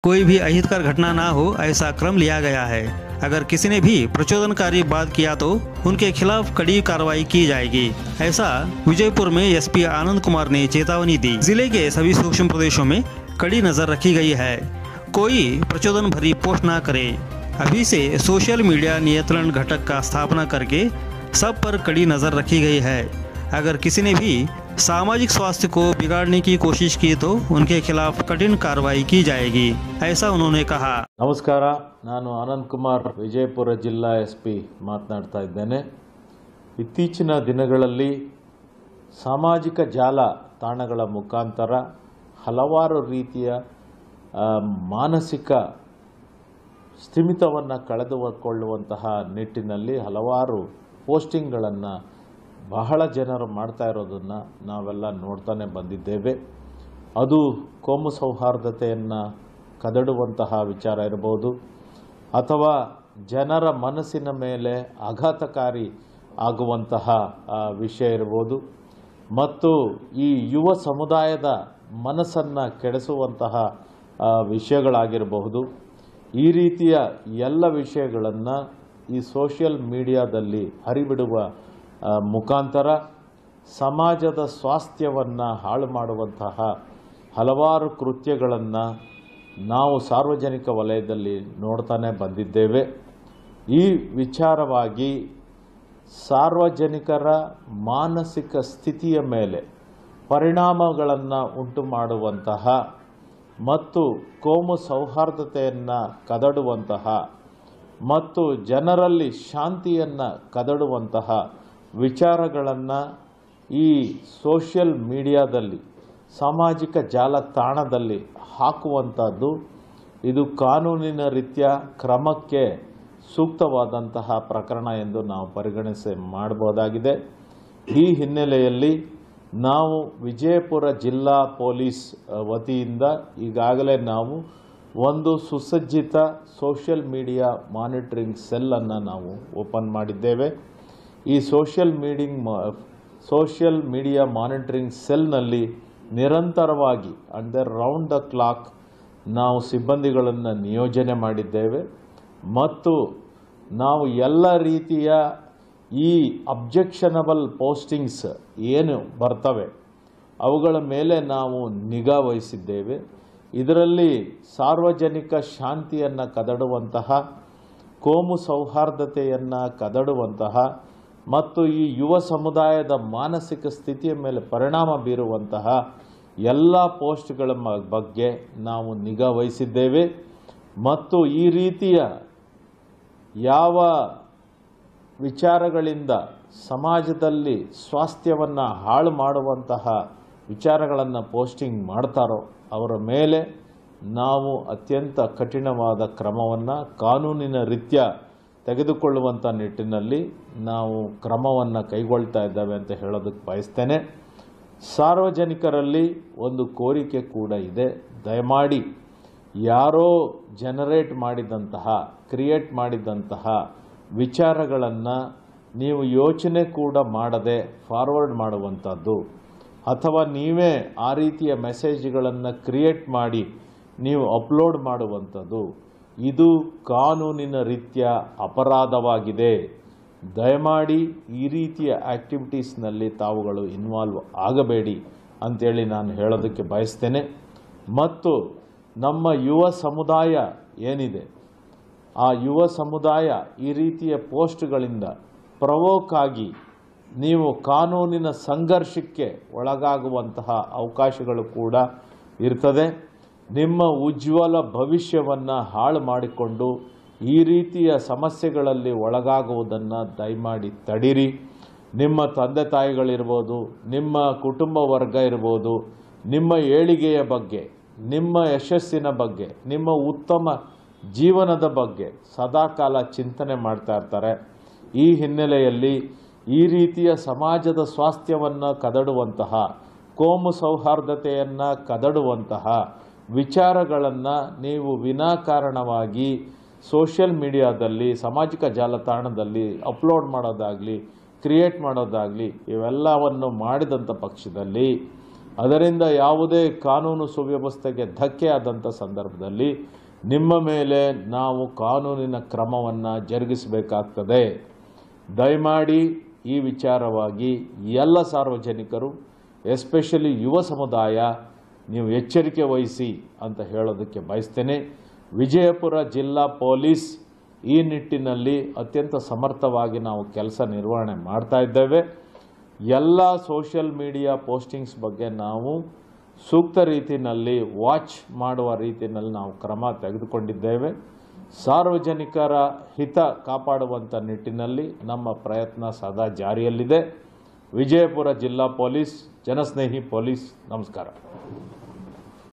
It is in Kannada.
कोई भी अहितकर घटना ना हो ऐसा क्रम लिया गया है। अगर किसी ने भी प्रचोदनकारी बात किया तो उनके खिलाफ कड़ी कार्रवाई की जाएगी। ऐसा विजयपुर में एसपी आनंद कुमार ने चेतावनी दी। जिले के सभी सूक्ष्म प्रदेशों में कड़ी नजर रखी गई है। कोई प्रचोदन भरी पोस्ट ना करे। अभी से सोशल मीडिया नियंत्रण घटक का स्थापना करके सब पर कड़ी नजर रखी गई है। अगर किसी ने भी सामाजिक स्वास्थ्य को बिगाड़ने की कोशिश की तो उनके खिलाफ कठिन कार्रवाई की जाएगी, ऐसा उन्होंने कहा। ನಮಸ್ಕಾರ, ನಾನು ಆನಂದ್ ಕುಮಾರ್ ವಿಜಯಪುರ ಜಿಲ್ಲಾ ಎಸ್ಪಿ ಮಾತನಾಡ್ತಾ ಇದ್ದೇನೆ। ಇತ್ತೀಚಿನ ದಿನಗಳಲ್ಲಿ ಸಾಮಾಜಿಕ ಜಾಲ ತಾಣಗಳ ಮುಖಾಂತರ ಹಲವಾರು ರೀತಿಯ ಮಾನಸಿಕ ಸ್ಥಿಮಿತವನ್ನು ಕಳೆದುಕೊಳ್ಳುವಂತಹ ನಿಟ್ಟಿನಲ್ಲಿ ಹಲವಾರು ಪೋಸ್ಟಿಂಗ್ಗಳನ್ನು ಬಹಳ ಜನರು ಮಾಡ್ತಾ ಇರೋದನ್ನು ನಾವೆಲ್ಲ ನೋಡ್ತಾನೆ ಬಂದಿದ್ದೇವೆ। ಅದು ಕೋಮು ಸೌಹಾರ್ದತೆಯನ್ನು ಕದಡುವಂತಹ ವಿಚಾರ ಇರಬಹುದು, ಅಥವಾ ಜನರ ಮನಸ್ಸಿನ ಮೇಲೆ ಆಘಾತಕಾರಿ ಆಗುವಂತಹ ವಿಷಯ ಇರಬಹುದು, ಮತ್ತು ಈ ಯುವ ಸಮುದಾಯದ ಮನಸ್ಸನ್ನು ಕೆಡಿಸುವಂತಹ ವಿಷಯಗಳಾಗಿರಬಹುದು। ಈ ರೀತಿಯ ಎಲ್ಲ ವಿಷಯಗಳನ್ನು ಈ ಸೋಷಿಯಲ್ ಮೀಡಿಯಾದಲ್ಲಿ ಹರಿಬಿಡುವ ಮುಖಾಂತರ ಸಮಾಜದ ಸ್ವಾಸ್ಥ್ಯವನ್ನು ಹಾಳು ಮಾಡುವಂತಹ ಹಲವಾರು ಕೃತ್ಯಗಳನ್ನು ನಾವು ಸಾರ್ವಜನಿಕ ವಲಯದಲ್ಲಿ ನೋಡ್ತಾನೆ ಬಂದಿದ್ದೇವೆ। ಈ ವಿಚಾರವಾಗಿ ಸಾರ್ವಜನಿಕರ ಮಾನಸಿಕ ಸ್ಥಿತಿಯ ಮೇಲೆ ಪರಿಣಾಮಗಳನ್ನು ಉಂಟು ಮಾಡುವಂತಹ ಮತ್ತು ಕೋಮು ಸೌಹಾರ್ದತೆಯನ್ನು ಕದಡುವಂತಹ ಮತ್ತು ಜನರಲ್ಲಿ ಶಾಂತಿಯನ್ನು ಕದಡುವಂತಹ ವಿಚಾರಗಳನ್ನು ಈ ಸೋಷಿಯಲ್ ಮೀಡಿಯಾದಲ್ಲಿ ಸಾಮಾಜಿಕ ಜಾಲತಾಣದಲ್ಲಿ ಹಾಕುವಂಥದ್ದು ಇದು ಕಾನೂನಿನ ರೀತಿಯ ಕ್ರಮಕ್ಕೆ ಸೂಕ್ತವಾದಂತಹ ಪ್ರಕರಣ ಎಂದು ನಾವು ಪರಿಗಣಿಸಿ ಮಾಡಬಹುದಾಗಿದೆ। ಈ ಹಿನ್ನೆಲೆಯಲ್ಲಿ ನಾವು ವಿಜಯಪುರ ಜಿಲ್ಲಾ ಪೊಲೀಸ್ ವತಿಯಿಂದ ಈಗಾಗಲೇ ನಾವು ಒಂದು ಸುಸಜ್ಜಿತ ಸೋಷಿಯಲ್ ಮೀಡಿಯಾ ಮಾನಿಟರಿಂಗ್ ಸೆಲ್ಲನ್ನು ನಾವು ಓಪನ್ ಮಾಡಿದ್ದೇವೆ। ಈ ಸೋಷಿಯಲ್ ಮೀಡಿಯಾ ಮಾನಿಟರಿಂಗ್ ಸೆಲ್ನಲ್ಲಿ ನಿರಂತರವಾಗಿ ಅಂಡರ್ ರೌಂಡ್ ದ ಕ್ಲಾಕ್ ನಾವು ಸಿಬ್ಬಂದಿಗಳನ್ನು ನಿಯೋಜನೆ ಮಾಡಿದ್ದೇವೆ, ಮತ್ತು ನಾವು ಎಲ್ಲ ರೀತಿಯ ಈ ಅಬ್ಜೆಕ್ಷನಬಲ್ ಪೋಸ್ಟಿಂಗ್ಸ್ ಏನು ಬರ್ತವೆ ಅವುಗಳ ಮೇಲೆ ನಾವು ನಿಗಾ ವಹಿಸಿದ್ದೇವೆ। ಇದರಲ್ಲಿ ಸಾರ್ವಜನಿಕ ಶಾಂತಿಯನ್ನು ಕದಡುವಂತಹ, ಕೋಮು ಸೌಹಾರ್ದತೆಯನ್ನು ಕದಡುವಂತಹ ಮತ್ತು ಈ ಯುವ ಸಮುದಾಯದ ಮಾನಸಿಕ ಸ್ಥಿತಿಯ ಮೇಲೆ ಪರಿಣಾಮ ಬೀರುವಂತಹ ಎಲ್ಲ ಪೋಸ್ಟ್ಗಳ ಬಗ್ಗೆ ನಾವು ನಿಗಾ ವಹಿಸಿದ್ದೇವೆ, ಮತ್ತು ಈ ರೀತಿಯ ಯಾವ ವಿಚಾರಗಳಿಂದ ಸಮಾಜದಲ್ಲಿ ಸ್ವಾಸ್ಥ್ಯವನ್ನು ಹಾಳು ಮಾಡುವಂತಹ ವಿಚಾರಗಳನ್ನು ಪೋಸ್ಟಿಂಗ್ ಮಾಡ್ತಾರೋ ಅವರ ಮೇಲೆ ನಾವು ಅತ್ಯಂತ ಕಠಿಣವಾದ ಕ್ರಮವನ್ನು ಕಾನೂನಿನ ರೀತ್ಯ ತೆಗೆದುಕೊಳ್ಳುವಂಥ ನಿಟ್ಟಿನಲ್ಲಿ ನಾವು ಕ್ರಮವನ್ನು ಕೈಗೊಳ್ತಾ ಇದ್ದೇವೆ ಅಂತ ಹೇಳೋದಕ್ಕೆ ಬಯಸ್ತೇನೆ। ಸಾರ್ವಜನಿಕರಲ್ಲಿ ಒಂದು ಕೋರಿಕೆ ಕೂಡ ಇದೆ, ದಯಮಾಡಿ ಯಾರೋ ಕ್ರಿಯೇಟ್ ಮಾಡಿದಂತಹ ವಿಚಾರಗಳನ್ನು ನೀವು ಯೋಚನೆ ಕೂಡ ಮಾಡದೆ ಫಾರ್ವರ್ಡ್ ಮಾಡುವಂಥದ್ದು, ಅಥವಾ ನೀವೇ ಆ ರೀತಿಯ ಮೆಸೇಜ್ಗಳನ್ನು ಕ್ರಿಯೇಟ್ ಮಾಡಿ ನೀವು ಅಪ್ಲೋಡ್ ಮಾಡುವಂಥದ್ದು ಇದು ಕಾನೂನಿನ ರೀತ್ಯ ಅಪರಾಧವಾಗಿದೆ। ದಯಮಾಡಿ ಈ ರೀತಿಯ ಆಕ್ಟಿವಿಟೀಸ್ನಲ್ಲಿ ತಾವುಗಳು ಇನ್ವಾಲ್ವ್ ಆಗಬೇಡಿ ಅಂತೇಳಿ ನಾನು ಹೇಳೋದಕ್ಕೆ ಬಯಸ್ತೇನೆ। ಮತ್ತು ನಮ್ಮ ಯುವ ಸಮುದಾಯ ಏನಿದೆ ಆ ಯುವ ಸಮುದಾಯ ಈ ರೀತಿಯ ಪೋಸ್ಟ್ಗಳಿಂದ ಪ್ರವೋಕ್ ಆಗಿ ನೀವು ಕಾನೂನಿನ ಸಂಘರ್ಷಕ್ಕೆ ಒಳಗಾಗುವಂತಹ ಅವಕಾಶಗಳು ಕೂಡ ಇರ್ತದೆ। ನಿಮ್ಮ ಉಜ್ವಲ ಭವಿಷ್ಯವನ್ನು ಹಾಳು ಮಾಡಿಕೊಂಡು ಈ ರೀತಿಯ ಸಮಸ್ಯೆಗಳಲ್ಲಿ ಒಳಗಾಗುವುದನ್ನು ದಯಮಾಡಿ ತಡೀರಿ। ನಿಮ್ಮ ತಂದೆ ತಾಯಿಗಳಿರ್ಬೋದು, ನಿಮ್ಮ ಕುಟುಂಬ ವರ್ಗ ಇರ್ಬೋದು, ನಿಮ್ಮ ಏಳಿಗೆಯ ಬಗ್ಗೆ, ನಿಮ್ಮ ಯಶಸ್ಸಿನ ಬಗ್ಗೆ, ನಿಮ್ಮ ಉತ್ತಮ ಜೀವನದ ಬಗ್ಗೆ ಸದಾಕಾಲ ಚಿಂತನೆ ಮಾಡ್ತಾ ಇರ್ತಾರೆ। ಈ ಹಿನ್ನೆಲೆಯಲ್ಲಿ ಈ ರೀತಿಯ ಸಮಾಜದ ಸ್ವಾಸ್ಥ್ಯವನ್ನು ಕದಡುವಂತಹ, ಕೋಮು ಸೌಹಾರ್ದತೆಯನ್ನು ಕದಡುವಂತಹ ವಿಚಾರಗಳನ್ನು ನೀವು ವಿನಾಕಾರಣವಾಗಿ ಸೋಷಿಯಲ್ ಮೀಡಿಯಾದಲ್ಲಿ ಸಾಮಾಜಿಕ ಜಾಲತಾಣದಲ್ಲಿ ಅಪ್ಲೋಡ್ ಮಾಡೋದಾಗಲಿ ಕ್ರಿಯೇಟ್ ಮಾಡೋದಾಗಲಿ ಇವೆಲ್ಲವನ್ನು ಮಾಡಿದಂಥ ಪಕ್ಷದಲ್ಲಿ ಅದರಿಂದ ಯಾವುದೇ ಕಾನೂನು ಸುವ್ಯವಸ್ಥೆಗೆ ಧಕ್ಕೆ ಆದಂಥ ಸಂದರ್ಭದಲ್ಲಿ ನಿಮ್ಮ ಮೇಲೆ ನಾವು ಕಾನೂನಿನ ಕ್ರಮವನ್ನು ಜರುಗಿಸಬೇಕಾಗ್ತದೆ. ದಯಮಾಡಿ ಈ ವಿಚಾರವಾಗಿ ಎಲ್ಲ ಸಾರ್ವಜನಿಕರು, ಎಸ್ಪೆಷಲಿ ಯುವ ಸಮುದಾಯ, ನೀವು ಎಚ್ಚರಿಕೆ ವಹಿಸಿ ಅಂತ ಹೇಳೋದಕ್ಕೆ ಬಯಸ್ತೇನೆ. ವಿಜಯಪುರ ಜಿಲ್ಲಾ ಪೊಲೀಸ್ ಈ ನಿಟ್ಟಿನಲ್ಲಿ ಅತ್ಯಂತ ಸಮರ್ಥವಾಗಿ ನಾವು ಕೆಲಸ ನಿರ್ವಹಣೆ ಮಾಡ್ತಾ ಇದ್ದೇವೆ. ಎಲ್ಲ ಸೋಷಿಯಲ್ ಮೀಡಿಯಾ ಪೋಸ್ಟಿಂಗ್ಸ್ ಬಗ್ಗೆ ನಾವು ಸೂಕ್ತ ರೀತಿಯಲ್ಲಿ ವಾಚ್ ಮಾಡುವ ರೀತಿಯಲ್ಲಿ ನಾವು ಕ್ರಮ ತೆಗೆದುಕೊಂಡಿದ್ದೇವೆ. ಸಾರ್ವಜನಿಕರ ಹಿತ ಕಾಪಾಡುವಂಥ ನಿಟ್ಟಿನಲ್ಲಿ ನಮ್ಮ ಪ್ರಯತ್ನ ಸದಾ ಜಾರಿಯಲ್ಲಿದೆ. ವಿಜಯಪುರ ಜಿಲ್ಲಾ ಪೊಲೀಸ್, ಜನಸ್ನೇಹಿ ಪೊಲೀಸ್. ನಮಸ್ಕಾರ.